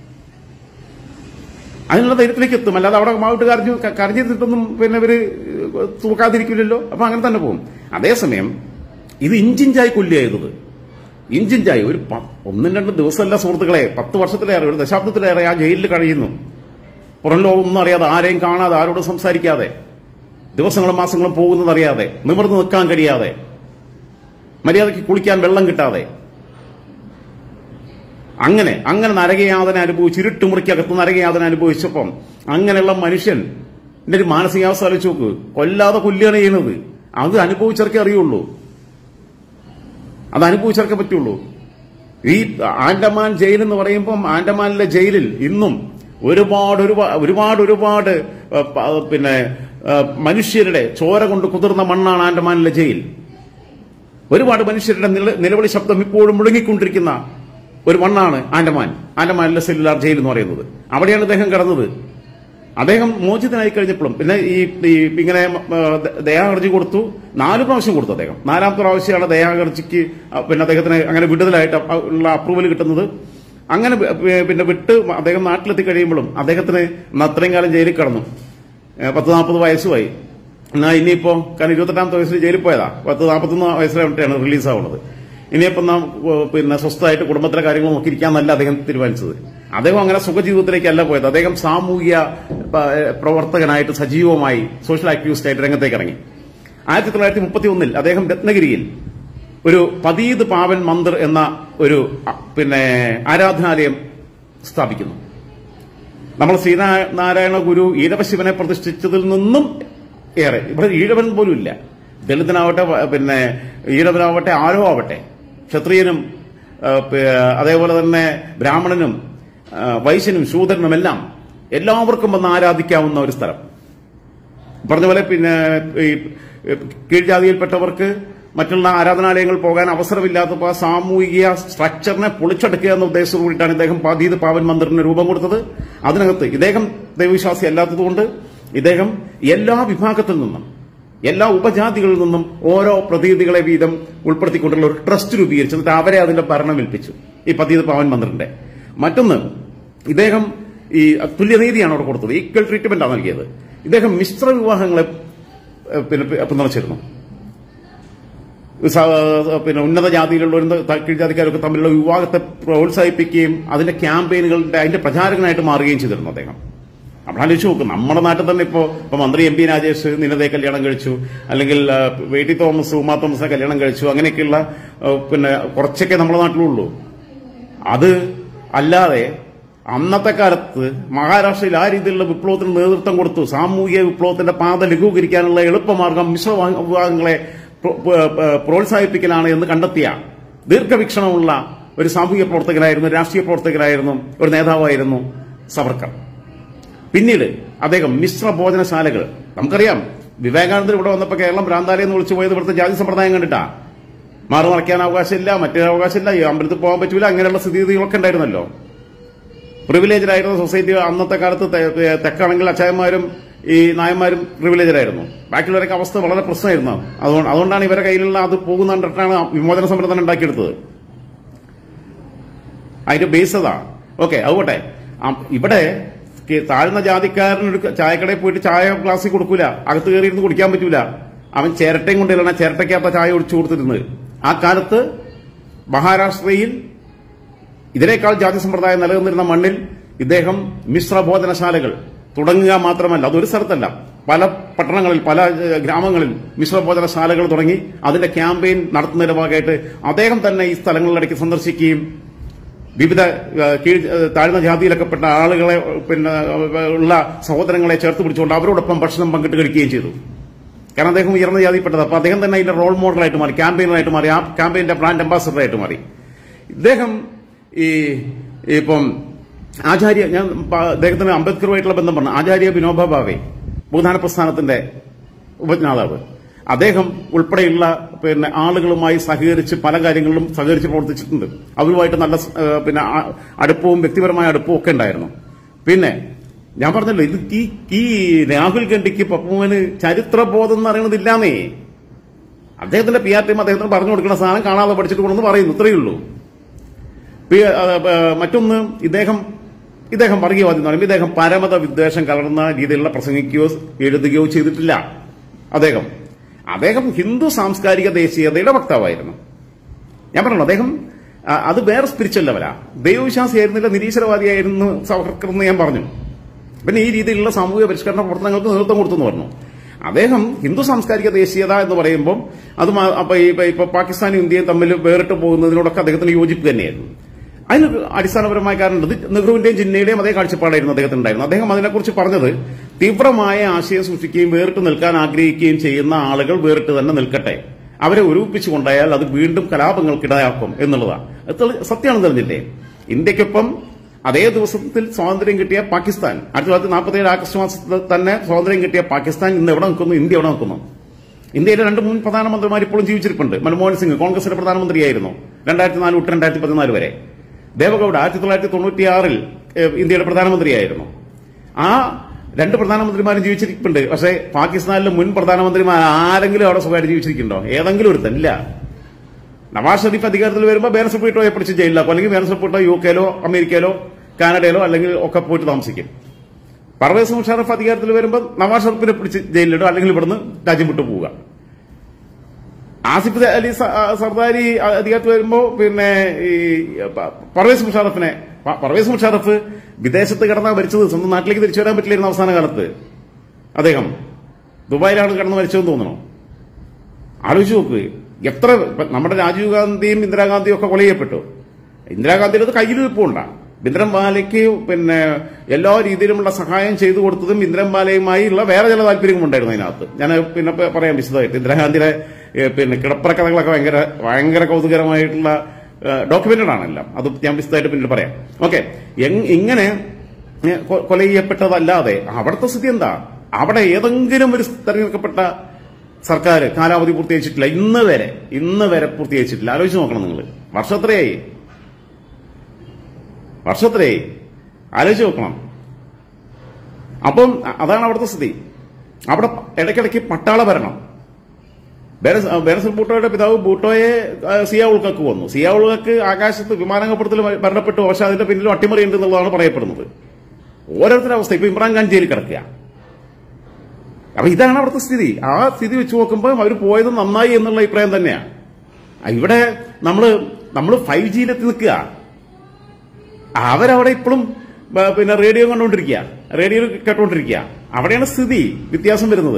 അതിനുള്ള ധൈര്യത്തിലേക്ക് എത്തും. അല്ലാതെ അവിടെ മാവിട്ട് കരഞ്ഞു കരഞ്ഞിട്ടൊന്നും പിന്നെ ഇവര് തൂക്കാതിരിക്കില്ലല്ലോ. അപ്പൊ അങ്ങനെ തന്നെ പോകും. അതേസമയം ഇത് ഇഞ്ചിഞ്ചായി കൊല്ലിയായിരുന്നത്, ഇഞ്ചിഞ്ചായി ഒരു ഒന്നും രണ്ടും ദിവസമല്ല സുഹൃത്തുക്കളെ, പത്ത് വർഷത്തിലേറെ ഒരു ദശാബ്ദത്തിലേറെ ആ ജയിലിൽ കഴിയുന്നു. പുറം ലോകം ഒന്നും അറിയാതെ, ആരെയും കാണാതെ, ആരോടും സംസാരിക്കാതെ, ദിവസങ്ങളും മാസങ്ങളും പോകുന്നതറിയാതെ, നിവർന്നു നിൽക്കാൻ കഴിയാതെ, മര്യാദയ്ക്ക് കുളിക്കാൻ വെള്ളം കിട്ടാതെ, അങ്ങനെ അങ്ങനെ നരകയാതന അനുഭവിച്ച് ഇരുട്ടുമുറിക്കകത്ത് നരകയാതന അനുഭവിച്ചപ്പം അങ്ങനെയുള്ള മനുഷ്യന്റെ ഒരു മാനസികാവസ്ഥ ആലോചിച്ച് നോക്ക്. കൊല്ലാതെ കൊല്ലുകയാണ് ചെയ്യുന്നത്. അത് അനുഭവിച്ചവർക്കേ അറിയുള്ളൂ, അത് അനുഭവിച്ചവർക്കേ പറ്റുള്ളൂ. ഈ ആൻഡമാൻ ജയിൽ എന്ന് പറയുമ്പം ആൻഡമാനിലെ ജയിലിൽ ഇന്നും ഒരുപാട് ഒരുപാട് ഒരുപാട് പിന്നെ മനുഷ്യരുടെ ചോര കൊണ്ട് കുതിർന്ന മണ്ണാണ് ആൻഡമാനിലെ ജയിൽ. ഒരുപാട് മനുഷ്യരുടെ നിലവിളി ശബ്ദം ഇപ്പോഴും മുഴങ്ങിക്കൊണ്ടിരിക്കുന്ന ഒരു മണ്ണാണ് ആൻഡമാൻ, ആൻഡമാനിലെ സെല്ലുലാർ ജയിൽ എന്ന് പറയുന്നത്. അവിടെയാണ് അദ്ദേഹം കിടന്നത്. അദ്ദേഹം മോചിതനായി കഴിഞ്ഞപ്പോഴും പിന്നെ ഈ ഇങ്ങനെ ദയാഹർജി കൊടുത്തു, നാല് പ്രാവശ്യം കൊടുത്തു അദ്ദേഹം. നാലാമത്തെ പ്രാവശ്യമാണ് ദയാഹർജിക്ക് പിന്നെ അദ്ദേഹത്തിന് അങ്ങനെ വിടുതലായിട്ട് ഉള്ള അപ്രൂവൽ കിട്ടുന്നത്. അങ്ങനെ പിന്നെ വിട്ട് അദ്ദേഹം നാട്ടിലെത്തി കഴിയുമ്പോഴും അദ്ദേഹത്തിന് അത്രയും കാലം ജയിലിൽ കിടന്നു, പത്ത് നാൽപ്പത് വയസ്സുമായി. എന്നാൽ ഇനിയിപ്പോ കാരണം ഇരുപത്തെട്ടാമത്തെ വയസ്സിൽ ജയിലിൽ പോയതാ, പത്ത് നാൽപ്പത്തൊന്ന് വയസ്സിലാണ് റിലീസാവുന്നത്. ഇനിയിപ്പം നാം പിന്നെ സ്വസ്ഥമായിട്ട് കുടുംബത്തിലെ കാര്യങ്ങൾ നോക്കിയിരിക്കാന്നല്ല അദ്ദേഹം തീരുമാനിച്ചത്. അദ്ദേഹം അങ്ങനെ സുഖജീവിതത്തിലേക്കല്ല പോയത്. അദ്ദേഹം സാമൂഹിക പ്രവർത്തകനായിട്ട് സജീവമായി സോഷ്യൽ ആക്ടിവിസ്റ്റായിട്ട് രംഗത്തേക്ക് ഇറങ്ങി. ആയിരത്തി തൊള്ളായിരത്തി മുപ്പത്തി ഒന്നിൽ അദ്ദേഹം രത്നഗിരിയിൽ ഒരു പതീത് പാവൻ മന്ദിർ എന്ന ഒരു പിന്നെ ആരാധനാലയം സ്ഥാപിക്കുന്നു. നമ്മൾ ശ്രീനാരായണ ഗുരു ഈഴവശിവനെ പ്രതിഷ്ഠിച്ചതിൽ നിന്നും ഏറെ ഇവിടെ ഈഴവൻ പോലും ഇല്ല. ദളിതനാവട്ടെ പിന്നെ ഈഴവനാവട്ടെ ആരോ ആവട്ടെ, ക്ഷത്രിയനും അതേപോലെ തന്നെ ബ്രാഹ്മണനും വൈശ്യനും ശൂദ്രനുമെല്ലാം എല്ലാവർക്കും വന്ന് ആരാധിക്കാവുന്ന ഒരു സ്ഥലം. പറഞ്ഞ പോലെ പിന്നെ ഈ കീഴ്ജാതിയിൽപ്പെട്ടവർക്ക് മറ്റുള്ള ആരാധനാലയങ്ങൾ പോകാൻ അവസരമില്ലാത്തപ്പോൾ സാമൂഹിക സ്ട്രക്ചറിനെ പൊളിച്ചെടുക്കുക എന്ന ഉദ്ദേശത്തോടു കൂടിയിട്ടാണ് ഇദ്ദേഹം പതീത് പാവൻ മന്ദിറിന് രൂപം കൊടുത്തത്. അതിനകത്ത് ഇദ്ദേഹം ദൈവവിശ്വാസി അല്ലാത്തതുകൊണ്ട് ഇദ്ദേഹം എല്ലാ വിഭാഗത്തിൽ നിന്നും എല്ലാ ഉപജാതികളിൽ നിന്നും ഓരോ പ്രതീതികളെ വീതം ഉൾപ്പെടുത്തിക്കൊണ്ടുള്ള ഒരു ട്രസ്റ്റ് രൂപീകരിച്ചു. എന്നിട്ട് അവരെ അതിന്റെ ഭരണം ഏൽപ്പിച്ചു, ഈ പതീത് പാവൻ മന്ദിറിന്റെ. മറ്റൊന്ന്, ഇദ്ദേഹം ഈ തുല്യനീതിയാണ് അവിടെ കൊടുത്തത്, ഈക്വൽ ട്രീറ്റ്മെന്റാണ് നൽകിയത്. ഇദ്ദേഹം മിശ്ര വിവാഹങ്ങളെ പിന്നെ പിന്തുണച്ചിരുന്നു. പിന്നെ ഉന്നത ജാതിയിലുള്ളവരും കീഴ്ജാതിക്കാരൊക്കെ തമ്മിലുള്ള വിവാഹത്തെ പ്രോത്സാഹിപ്പിക്കുകയും അതിന്റെ ക്യാമ്പയിനുകളുടെ അതിന്റെ പ്രചാരകനായിട്ട് മാറുകയും ചെയ്തിരുന്നു അദ്ദേഹം. അപ്പോൾ ആലോചിച്ച് നോക്കും, നമ്മുടെ നാട്ടിൽ തന്നെ ഇപ്പോ ഇപ്പൊ മന്ത്രി എം പി രാജേഷ് നിലതയെ കല്യാണം കഴിച്ചു, അല്ലെങ്കിൽ വി ടി തോമസ് ഉമാ തോമസിനെ കല്യാണം കഴിച്ചു, അങ്ങനെയൊക്കെയുള്ള പിന്നെ കുറച്ചൊക്കെ നമ്മുടെ നാട്ടിലുള്ളൂ. അത് അല്ലാതെ അന്നത്തെ കാലത്ത് മഹാരാഷ്ട്രയിൽ ആ രീതിയിലുള്ള വിപ്ലവത്തിന് നേതൃത്വം കൊടുത്തു. സാമൂഹിക വിപ്ലവത്തിന്റെ പാത ലഘൂകരിക്കാനുള്ള എളുപ്പമാർഗം മിശ്ര വിഭാഗങ്ങളെ പ്രോത്സാഹിപ്പിക്കലാണ് എന്ന് കണ്ടെത്തിയ ദീർഘവീക്ഷണമുള്ള ഒരു സാമൂഹിക പ്രവർത്തകനായിരുന്നു, രാഷ്ട്രീയ പ്രവർത്തകനായിരുന്നു, ഒരു നേതാവായിരുന്നു സവർക്കർ. പിന്നീട് അദ്ദേഹം മിശ്ര ഭോജനശാലകൾ, നമുക്കറിയാം വിവേകാനന്ദൻ ഇവിടെ വന്നപ്പോൾ കേരളം ഭ്രാന്താലയം എന്ന് വിളിച്ചു പോയത് ഇവിടുത്തെ ജാതി സമ്പ്രദായം കണ്ടിട്ടാ. മാറി മറയ്ക്കാൻ അവകാശമില്ല, മറ്റൊരു അവകാശമില്ല, ഈ അമ്പലത്തിൽ പോകാൻ പറ്റൂല, അങ്ങനെയുള്ള സ്ഥിതിഗതികളൊക്കെ ഉണ്ടായിരുന്നല്ലോ. പ്രിവിലേജറായിരുന്ന സൊസൈറ്റി അന്നത്തെ കാലത്ത് തെക്കാണെങ്കിൽ അച്ചായന്മാരും ഈ നായന്മാരും പ്രിവിലേജറായിരുന്നു. ബാക്കിയുള്ളവരൊക്കെ അവസ്ഥ വളരെ പ്രശ്നമായിരുന്നു. അതുകൊണ്ട് അതുകൊണ്ടാണ് ഇവരുടെ കയ്യിലുള്ള അത് പോകുന്ന കണ്ടിട്ടാണ് വിമോചന സമരം തന്നെ ഉണ്ടാക്കിയെടുത്തത്. അതിന്റെ ബേസ് അതാ. ഓക്കെ, അതുകൊട്ടെ ഇവിടെ താഴ്ന്ന ജാതിക്കാരനൊരു ചായക്കടയിൽ പോയിട്ട് ചായ ഗ്ലാസ്സിൽ കൊടുക്കൂല, അകത്ത് കയറിയിരുന്ന് കുടിക്കാൻ പറ്റൂല. അവൻ ചിരട്ടയും കൊണ്ടിരുന്ന ചിരട്ടയ്ക്കകത്ത ചായ ഒഴിച്ചു കൊടുത്തിരുന്നത്. ആ കാലത്ത് മഹാരാഷ്ട്രയിൽ ഇതിനേക്കാൾ ജാതി സമ്പ്രദായം നിലനിന്നിരുന്ന മണ്ണിൽ ഇദ്ദേഹം മിശ്ര ഭോജനശാലകൾ തുടങ്ങുക മാത്രമല്ല, അതൊരു സ്ഥലത്തല്ല, പല പട്ടണങ്ങളിൽ പല ഗ്രാമങ്ങളിൽ മിശ്ര ഭോജനശാലകൾ തുടങ്ങി അതിന്റെ ക്യാമ്പയിൻ നടത്തുന്നതിന്റെ ഭാഗമായിട്ട് അദ്ദേഹം തന്നെ ഈ സ്ഥലങ്ങളിലിടയ്ക്ക് സന്ദർശിക്കുകയും വിവിധ കീഴ് താഴ്ന്ന ജാതിയിലൊക്കെപ്പെട്ട ആളുകളെ പിന്നെ ഉള്ള സഹോദരങ്ങളെ ചേർത്ത് പിടിച്ചുകൊണ്ട് അവരോടൊപ്പം ഭക്ഷണം പങ്കിട്ട് കഴിക്കുകയും ചെയ്തു. കാരണം അദ്ദേഹം ഉയർന്ന ജാതിയിൽപ്പെട്ടത്. അപ്പൊ അദ്ദേഹം തന്നെ അതിന്റെ റോൾ മോഡലായിട്ട് മാറി, ക്യാമ്പയിനറായിട്ട് മാറി, ആ ക്യാമ്പയിന്റെ ബ്രാൻഡ് അംബാസഡറായിട്ട് മാറി. ഇദ്ദേഹം ഈ ഇപ്പം ആചാര്യ, ഞാൻ അദ്ദേഹത്തിന് അംബേദ്കറുമായിട്ടുള്ള ബന്ധം പറഞ്ഞു, ആചാര്യ വിനോബ ഭാവെ ഭൂദാന പ്രസ്ഥാനത്തിന്റെ ഉപജ്ഞാതാവ്, അദ്ദേഹം ഉൾപ്പെടെയുള്ള പിന്നെ ആളുകളുമായി സഹകരിച്ച് പല കാര്യങ്ങളിലും സഹകരിച്ച് പ്രവർത്തിച്ചിട്ടുണ്ട്. അവരുമായിട്ട് നല്ല പിന്നെ അടുപ്പവും വ്യക്തിപരമായ അടുപ്പവും ഒക്കെ ഉണ്ടായിരുന്നു. പിന്നെ ഞാൻ പറഞ്ഞല്ലോ, ഇത് ഈ ഈ രാഹുൽ ഗാന്ധിക്ക് പപ്പുവിന് ചരിത്രബോധം എന്ന് പറയുന്നതില്ലാന്നേ. അദ്ദേഹത്തിന്റെ പി ആർ ടീം അദ്ദേഹത്തിന് പറഞ്ഞു കൊടുക്കുന്ന സാധനം കാണാതെ പഠിച്ചിട്ട് കൊണ്ടെന്ന് പറയുന്നു, ഇത്രയേ ഉള്ളൂ. മറ്റൊന്ന്, ഇദ്ദേഹം ഇദ്ദേഹം വർഗീയവാദി എന്ന് പറയുമ്പോൾ ഇദ്ദേഹം പരമത വിദ്വേഷം കലർന്ന രീതിയിലുള്ള പ്രസംഗിക്കുകയോ എഴുതുകയോ ചെയ്തിട്ടില്ല. അദ്ദേഹം അദ്ദേഹം ഹിന്ദു സാംസ്കാരിക ദേശീയതയുടെ വക്താവായിരുന്നു. ഞാൻ പറഞ്ഞു, അദ്ദേഹം അത് വേറെ സ്പിരിച്വൽ ലെവലാ. ദൈവവിശ്വാസിയായിരുന്നില്ല, നിരീശ്വരവാദിയായിരുന്നു സവർക്കർ എന്ന് ഞാൻ പറഞ്ഞു. പിന്നെ ഈ രീതിയിലുള്ള സാമൂഹിക പരിഷ്കരണ പ്രവർത്തനങ്ങൾക്ക് നേതൃത്വം കൊടുത്തെന്ന് പറഞ്ഞു. അദ്ദേഹം ഹിന്ദു സാംസ്കാരിക ദേശീയത എന്ന് പറയുമ്പോൾ അത് ഇപ്പൊ പാകിസ്ഥാനും ഇന്ത്യയും തമ്മിൽ വേറിട്ട് പോകുന്നതിനോടൊക്കെ അദ്ദേഹത്തിന് യോജിപ്പ് തന്നെയായിരുന്നു. അതിന് അടിസ്ഥാനപരമായ കാരണം നെഹ്റുവിന്റെയും ജിന്നയുടെയും അതേ കാഴ്ചപ്പാടായിരുന്നു അദ്ദേഹത്തിന് ഉണ്ടായിരുന്നു. അദ്ദേഹം അതിനെക്കുറിച്ച് പറഞ്ഞത്, തീവ്രമായ ആശയം സൃഷ്ടിക്കുകയും വേറിട്ട് നിൽക്കാൻ ആഗ്രഹിക്കുകയും ചെയ്യുന്ന ആളുകൾ വേറിട്ട് തന്നെ നിൽക്കട്ടെ, അവരെ ഒരുമിപ്പിച്ചു കൊണ്ടായാൽ അത് വീണ്ടും കലാപങ്ങൾക്കിടയാക്കും എന്നുള്ളതാണ്. സത്യമാണ് തെളിഞ്ഞില്ലേ? ഇന്ത്യക്കൊപ്പം അതേ ദിവസത്തിൽ സ്വാതന്ത്ര്യം കിട്ടിയ പാകിസ്ഥാൻ, ആയിരത്തി തൊള്ളായിരത്തി നാൽപ്പത്തി ഏഴ് ആഗസ്റ്റ് മാസത്തിൽ തന്നെ സ്വാതന്ത്ര്യം കിട്ടിയ പാകിസ്ഥാൻ ഇന്ന് എവിടെ നിൽക്കുന്നു? ഇന്ത്യ എവിടെ നിൽക്കുന്നു? ഇന്ത്യയിലെ രണ്ട് മുൻ പ്രധാനമന്ത്രിമാർ ഇപ്പോഴും ജീവിച്ചിരിപ്പുണ്ട്. മൻമോഹൻ സിംഗ് കോൺഗ്രസിന്റെ പ്രധാനമന്ത്രിയായിരുന്നു രണ്ടായിരത്തി നാല് തൊട്ട് രണ്ടായിരത്തി പതിനാല് വരെ. ദേവഗൌഡ ആയിരത്തി തൊള്ളായിരത്തി തൊണ്ണൂറ്റിയാറിൽ ഇന്ത്യയുടെ പ്രധാനമന്ത്രിയായിരുന്നു. ആ രണ്ട് പ്രധാനമന്ത്രിമാരും ജീവിച്ചിരിപ്പുണ്ട്. പക്ഷേ പാകിസ്ഥാനിലെ മുൻ പ്രധാനമന്ത്രിമാർ ആരെങ്കിലും അവിടെ സുഖമായിട്ട് ജീവിച്ചിരിക്കുന്നുണ്ടോ? ഏതെങ്കിലും ഒരുത്തല്ല. നവാസ് ഷെരീഫ് അധികാരത്തിൽ വരുമ്പോൾ ബേനസർ ഭൂട്ടോയെ പിടിച്ച് ജയിലിലാക്കും, അല്ലെങ്കിൽ ബേനസർ ഭൂട്ടോ യു കെയിലോ അമേരിക്കയിലോ കാനഡയിലോ അല്ലെങ്കിൽ ഒക്കെ പോയിട്ട് താമസിക്കും. പർവേസ് മുഷാറഫ് അധികാരത്തിൽ വരുമ്പോൾ നവാസ് ഷെരീഫിനെ പിടിച്ച് ജയിലിലിടും, അല്ലെങ്കിൽ ഇവിടുന്ന് രാജ്യം വിട്ടു പോവുക. ആസിഫ് അലി സർദാരി അധികാരത്തിൽ വരുമ്പോൾ പിന്നെ ഈ പർവേസ് മുഷാറഫിനെ പർവേസ് മുഷാറഫ് വിദേശത്ത് കിടന്നാ മരിച്ചത്, സ്വന്തം നാട്ടിലേക്ക് തിരിച്ചു വരാൻ പറ്റില്ലായിരുന്നു അവസാന കാലത്ത്. അദ്ദേഹം ദുബായിലാണ് കിടന്ന് മരിച്ചതെന്ന് തോന്നണോ? ആലോചിച്ച് നോക്ക്. എത്ര നമ്മുടെ രാജീവ് ഗാന്ധിയും ഇന്ദിരാഗാന്ധിയും ഒക്കെ കൊല ചെയ്യപ്പെട്ടു. ഇന്ദിരാഗാന്ധിയുടെ കയ്യിലിരിപ്പുണ്ടാ. ബിന്ദ്രം ബാലയ്ക്ക് പിന്നെ എല്ലാ രീതിയിലുമുള്ള സഹായം ചെയ്തു കൊടുത്തതും ബിന്ദ്രം ബാലയുമായുള്ള വേറെ ചില താല്പര്യങ്ങളുണ്ടായിരുന്നു അതിനകത്ത്. ഞാൻ പിന്നെ പറയാം വിശദമായിട്ട്. ഇന്ദിരാഗാന്ധിയുടെ പിന്നെ കിടപ്പറ കഥകളൊക്കെ ഭയങ്കര ഭയങ്കര കൗതുകരമായിട്ടുള്ള ഡോക്യുമെന്റഡ് ആണെല്ലാം. അത് ഞാൻ വിശദമായിട്ട് പിന്നീട് പറയാം. ഓക്കെ, ഇങ്ങനെ കൊല ചെയ്യപ്പെട്ടതല്ലാതെ അവിടുത്തെ സ്ഥിതി എന്താ? അവിടെ ഏതെങ്കിലും ഒരു തെരഞ്ഞെടുക്കപ്പെട്ട സർക്കാർ കാലാവധി പൂർത്തീകരിച്ചിട്ടില്ല. ഇന്ന് വരെ ഇന്ന് വരെ പൂർത്തീകരിച്ചിട്ടില്ല. ആലോചിച്ച് നോക്കണം നിങ്ങൾ. വർഷത്രയായി വർഷത്രയായി ആലോചിച്ച് നോക്കണം. അപ്പം അതാണ് അവിടുത്തെ സ്ഥിതി. അവിടെ ഇടയ്ക്കിടയ്ക്ക് പട്ടാള ഭരണം. ബേനസർ ഭൂട്ടോയുടെ പിതാവ് ഭൂട്ടോയെ സിയാ ഉൾക്കക്ക് വന്നു. സിയാ ഉൾക്കക്ക് ആകാശത്ത് വിമാനകപ്പുറത്തിൽ മരണപ്പെട്ടു. പക്ഷെ അതിന്റെ പിന്നിലും അട്ടിമറി ഉണ്ട് എന്നുള്ളതാണ് പറയപ്പെടുന്നത്. ഓരോരുത്തരുടെ അവസ്ഥ. ഇപ്പൊ ഇമ്രാൻഖാൻ ജയിലിൽ കിടക്കുക. അപ്പൊ ഇതാണ് അവിടുത്തെ സ്ഥിതി. ആ സ്ഥിതി വെച്ച് നോക്കുമ്പോൾ അവർ പോയത് നന്നായി എന്നുള്ള അഭിപ്രായം തന്നെയാണ്. ഇവിടെ നമ്മള് നമ്മള് ഫൈവ് ജിയിലെത്തി നിൽക്കുക. അവരവിടെ ഇപ്പോഴും പിന്നെ റേഡിയോ കണ്ടുകൊണ്ടിരിക്കുക, റേഡിയോ കേട്ടുകൊണ്ടിരിക്കുക. അവിടെയാണ് സ്ഥിതി വ്യത്യാസം വരുന്നത്.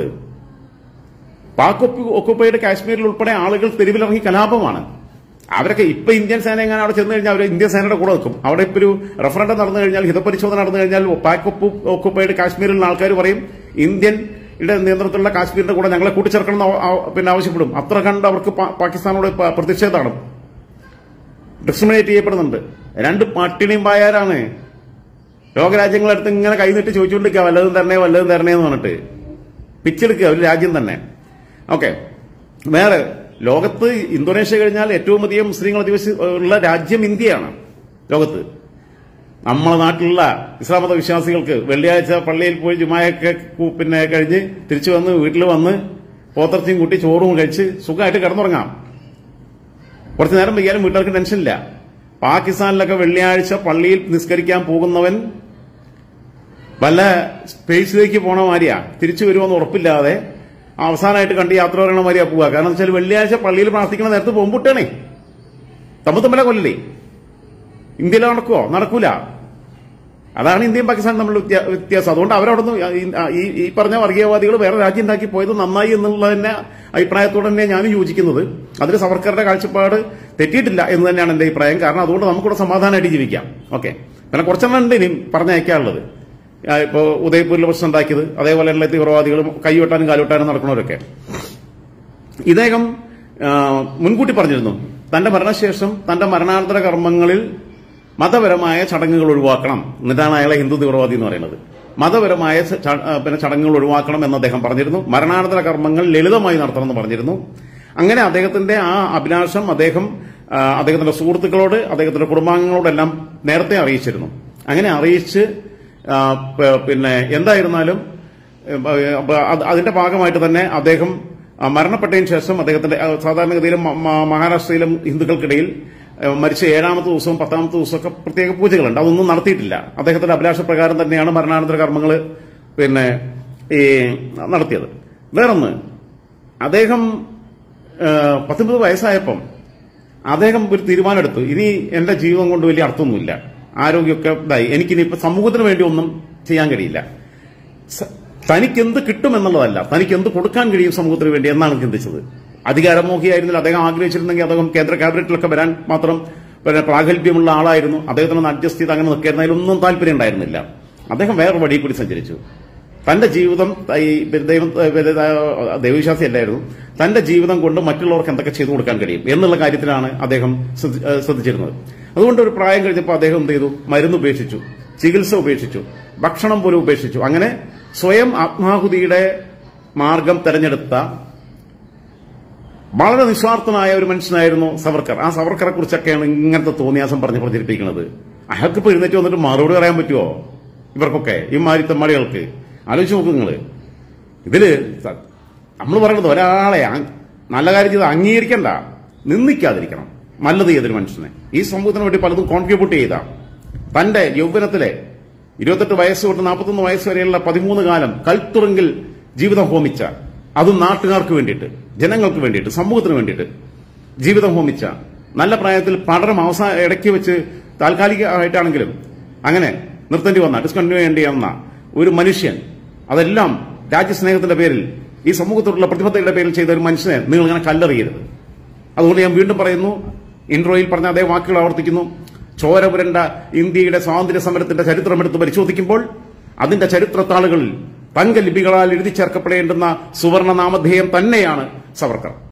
പാക് ഒക്കുപ്പൈഡ് കാശ്മീരിൽ ഉൾപ്പെടെ ആളുകൾ തെരുവിലിറങ്ങി കലാപമാണ്. അവരൊക്കെ ഇപ്പൊ ഇന്ത്യൻ സേന എങ്ങനെ അവിടെ ചെന്ന് കഴിഞ്ഞാൽ അവർ ഇന്ത്യൻ സേനയുടെ കൂടെ നിൽക്കും. അവിടെ ഇപ്പൊ ഒരു റഫറൻഡം നടന്നു കഴിഞ്ഞാൽ, ഹിതപരിശോധന നടന്നു കഴിഞ്ഞാൽ പാക് ഒക്കുപ്പൈഡ് കാശ്മീരിലുള്ള ആൾക്കാർ പറയും ഇന്ത്യയുടെ നിയന്ത്രണത്തിലുള്ള കാശ്മീരിന്റെ കൂടെ ഞങ്ങളെ കൂട്ടിച്ചേർക്കണം എന്ന് പിന്നെ ആവശ്യപ്പെടും. അത്ര കണ്ട് അവർക്ക് പാകിസ്ഥാനോട് പ്രതിഷേധമാണ്. ഡിസ്ക്രിമിനേറ്റ് ചെയ്യപ്പെടുന്നുണ്ട്. രണ്ട് പട്ടിണിയും പായാരാണ്. ലോകരാജ്യങ്ങളടുത്ത് ഇങ്ങനെ കൈനീട്ടി ചോദിച്ചുകൊണ്ടിരിക്കുക വല്ലതും തരണേ വല്ലതും തരണേ എന്ന് പറഞ്ഞിട്ട് പിച്ചെടുക്കുക ഒരു രാജ്യം തന്നെ. ഓക്കെ, വേറെ ലോകത്ത് ഇന്തോനേഷ്യ കഴിഞ്ഞാൽ ഏറ്റവും അധികം മുസ്ലിങ്ങൾ അധിവസിച്ചുള്ള രാജ്യം ഇന്ത്യയാണ് ലോകത്ത്. നമ്മളെ നാട്ടിലുള്ള ഇസ്ലാം മത വിശ്വാസികൾക്ക് വെള്ളിയാഴ്ച പള്ളിയിൽ പോയി ജുമായൊക്കെ പിന്നെ കഴിഞ്ഞ് തിരിച്ചു വന്ന് വീട്ടിൽ വന്ന് പോത്തിറച്ചിയും കൂട്ടി ചോറും കഴിച്ച് സുഖമായിട്ട് കിടന്നുറങ്ങാം. കുറച്ചു നേരം വയ്യാലും വീട്ടുകാർക്ക് ടെൻഷനില്ല. പാകിസ്ഥാനിലൊക്കെ വെള്ളിയാഴ്ച പള്ളിയിൽ നിസ്കരിക്കാൻ പോകുന്നവൻ വല്ല സ്പേസിലേക്ക് പോണ മാതിരിയാ, തിരിച്ചു വരുമെന്ന് ഉറപ്പില്ലാതെ അവസാനമായിട്ട് കണ്ട് യാത്ര പറയണ മാതിരിയാ പോവുക. കാരണം വെച്ചാൽ വെള്ളിയാഴ്ച പള്ളിയിൽ പ്രാർത്ഥിക്കുന്ന നേരത്ത് പോകുമ്പോട്ടാണേ തമ്മിൽ തമ്മിലെ കൊല്ലല്ലേ. ഇന്ത്യയിൽ നടക്കുവോ? നടക്കൂല. അതാണ് ഇന്ത്യയും പാകിസ്ഥാനും തമ്മിലുള്ള വ്യത്യാസം. അതുകൊണ്ട് അവരവിടെ നിന്ന് ഈ പറഞ്ഞ വർഗീയവാദികൾ വേറെ രാജ്യം ഉണ്ടാക്കി പോയത് നന്നായി എന്നുള്ളതിന്റെ അഭിപ്രായത്തോടെ തന്നെ ഞാനും യോജിക്കുന്നത്. അതിൽ സവർക്കറുടെ കാഴ്ചപ്പാട് തെറ്റിയിട്ടില്ല എന്ന് തന്നെയാണ് എന്റെ അഭിപ്രായം. കാരണം അതുകൊണ്ട് നമുക്കിവിടെ സമാധാനമായിട്ട് ജീവിക്കാം. ഓക്കെ, പിന്നെ കുറച്ചെണ്ണം ഉണ്ട് ഇനി പറഞ്ഞയക്കാനുള്ളത്. ഇപ്പോ ഉദയ്പൂരിൽ പ്രശ്നം ഉണ്ടാക്കിയത്, അതേപോലെയുള്ള തീവ്രവാദികളും കൈവെട്ടാനും കാലുവെട്ടാനും നടക്കുന്നവരൊക്കെ. ഇദ്ദേഹം മുൻകൂട്ടി പറഞ്ഞിരുന്നു തന്റെ മരണശേഷം തന്റെ മരണാനന്തര കർമ്മങ്ങളിൽ മതപരമായ ചടങ്ങുകൾ ഒഴിവാക്കണം. എന്നിട്ടാണ് അയാളെ ഹിന്ദു തീവ്രവാദി എന്ന് പറയുന്നത്. മതപരമായ പിന്നെ ചടങ്ങുകൾ ഒഴിവാക്കണം എന്ന് അദ്ദേഹം പറഞ്ഞിരുന്നു. മരണാനന്തര കർമ്മങ്ങൾ ലളിതമായി നടത്തണമെന്ന് പറഞ്ഞിരുന്നു. അങ്ങനെ അദ്ദേഹത്തിന്റെ ആ അഭിലാഷം അദ്ദേഹം അദ്ദേഹത്തിന്റെ സുഹൃത്തുക്കളോട് അദ്ദേഹത്തിന്റെ കുടുംബാംഗങ്ങളോടെല്ലാം നേരത്തെ അറിയിച്ചിരുന്നു. അങ്ങനെ അറിയിച്ച് പിന്നെ എന്തായിരുന്നാലും അതിന്റെ ഭാഗമായിട്ട് തന്നെ അദ്ദേഹം മരണപ്പെട്ടതിന് ശേഷം അദ്ദേഹത്തിന്റെ സാധാരണഗതിയിലും മഹാരാഷ്ട്രയിലും ഹിന്ദുക്കൾക്കിടയിൽ മരിച്ച ഏഴാമത്തെ ദിവസവും പത്താമത്തെ ദിവസമൊക്കെ പ്രത്യേക പൂജകളുണ്ട്. അതൊന്നും നടത്തിയിട്ടില്ല. അദ്ദേഹത്തിന്റെ അഭിലാഷപ്രകാരം തന്നെയാണ് മരണാനന്തര കർമ്മങ്ങൾ പിന്നെ ഈ നടത്തിയത്. വേറൊന്ന്, അദ്ദേഹം പത്തൊമ്പത് വയസ്സായപ്പം അദ്ദേഹം ഒരു തീരുമാനമെടുത്തു, ഇനി എന്റെ ജീവിതം കൊണ്ട് വലിയ അർത്ഥമൊന്നുമില്ല, ആരോഗ്യമൊക്കെ ഇതായി, എനിക്കിനി ഇപ്പൊ സമൂഹത്തിന് വേണ്ടി ഒന്നും ചെയ്യാൻ കഴിയില്ല. തനിക്കെന്ത് കിട്ടുമെന്നുള്ളതല്ല, തനിക്ക് എന്ത് കൊടുക്കാൻ കഴിയും സമൂഹത്തിന് വേണ്ടി എന്നാണ് ചിന്തിച്ചത്. അധികാരമോഹിയായിരുന്നില്ല. അദ്ദേഹം ആഗ്രഹിച്ചിരുന്നെങ്കിൽ അദ്ദേഹം കേന്ദ്ര ക്യാബിനറ്റിലൊക്കെ വരാൻ മാത്രം പിന്നെ പ്രാഗൽഭ്യമുള്ള ആളായിരുന്നു. അദ്ദേഹത്തിനൊന്ന് അഡ്ജസ്റ്റ് ചെയ്ത് അങ്ങനെ നിൽക്കായിരുന്നു. അതിലൊന്നും താല്പര്യം ഉണ്ടായിരുന്നില്ല. അദ്ദേഹം വേറെ വഴി കൂടി സഞ്ചരിച്ചു. തന്റെ ജീവിതം ഈ ദൈവം ദൈവവിശ്വാസി അല്ലായിരുന്നു. തന്റെ ജീവിതം കൊണ്ട് മറ്റുള്ളവർക്ക് എന്തൊക്കെ ചെയ്തു കൊടുക്കാൻ കഴിയും എന്നുള്ള കാര്യത്തിലാണ് അദ്ദേഹം ശ്രദ്ധിച്ചിരുന്നത്. അതുകൊണ്ട് ഒരു പ്രായം കഴിഞ്ഞപ്പോൾ അദ്ദേഹം എന്ത് ചെയ്തു? മരുന്ന് ഉപേക്ഷിച്ചു, ചികിത്സ ഉപേക്ഷിച്ചു, ഭക്ഷണം പോലും ഉപേക്ഷിച്ചു. അങ്ങനെ സ്വയം ആത്മാഹുതിയുടെ മാർഗം തെരഞ്ഞെടുത്ത വളരെ നിസ്വാർത്ഥനായ ഒരു മനുഷ്യനായിരുന്നു സവർക്കർ. ആ സവർക്കറെ കുറിച്ചൊക്കെയാണ് ഇങ്ങനത്തെ തോന്നിയാസം പറഞ്ഞ് പ്രചരിപ്പിക്കുന്നത്. അയാൾക്കിപ്പോ എഴുന്നേറ്റ് വന്നിട്ട് മറുപടി പറയാൻ പറ്റുമോ ഇവർക്കൊക്കെ, ഈ മാരി തെമ്മാടികൾക്ക്? ആലോചിച്ച് നോക്കൂ നിങ്ങൾ. ഇതില് നമ്മൾ പറയുന്നത് ഒരാളെ നല്ല കാര്യം ചെയ്ത് അംഗീകരിക്കണ്ട, നിന്ദിക്കാതിരിക്കണം. നല്ലത് ചെയ്തൊരു മനുഷ്യനെ ഈ സമൂഹത്തിന് വേണ്ടി പലതും കോൺട്രിബ്യൂട്ട് ചെയ്ത തന്റെ യൗവനത്തിലെ ഇരുപത്തെട്ട് വയസ്സ് തൊട്ട് നാൽപ്പത്തൊന്ന് വയസ്സ് വരെയുള്ള പതിമൂന്ന് കാലം കൽത്തുറങ്കിൽ ജീവിതം ഹോമിച്ച, അതും നാട്ടുകാർക്ക് വേണ്ടിയിട്ട്, ജനങ്ങൾക്ക് വേണ്ടിയിട്ട്, സമൂഹത്തിന് വേണ്ടിയിട്ട് ജീവിതം ഹോമിച്ച, നല്ല പ്രായത്തിൽ പഠനം അവസാന ഇടയ്ക്ക് വെച്ച് താൽക്കാലികമായിട്ടാണെങ്കിലും അങ്ങനെ നിർത്തേണ്ടി വന്ന, ഡിസ്കണ്ടിന്യൂ ചെയ്യേണ്ടി വന്ന ഒരു മനുഷ്യൻ, അതെല്ലാം രാജ്യസ്നേഹത്തിന്റെ പേരിൽ, ഈ സമൂഹത്തോടുള്ള പ്രതിബദ്ധതയുടെ പേരിൽ ചെയ്ത ഒരു മനുഷ്യനെ നിങ്ങൾ ഇങ്ങനെ കല്ലെറിയരുത്. അതുകൊണ്ട് ഞാൻ വീണ്ടും പറയുന്നു, ഇൻട്രോയിൽ പറഞ്ഞ അതേ വാക്കുകൾ ആവർത്തിക്കുന്നു. ചോര പുരണ്ട ഇന്ത്യയുടെ സ്വാതന്ത്ര്യ സമരത്തിന്റെ ചരിത്രമെടുത്ത് പരിശോധിക്കുമ്പോൾ അതിന്റെ ചരിത്രത്താളുകളിൽ തങ്കലിപികളാൽ എഴുതി ചേർക്കപ്പെടേണ്ടുന്ന സുവർണ നാമധേയം തന്നെയാണ് സവർക്കർ.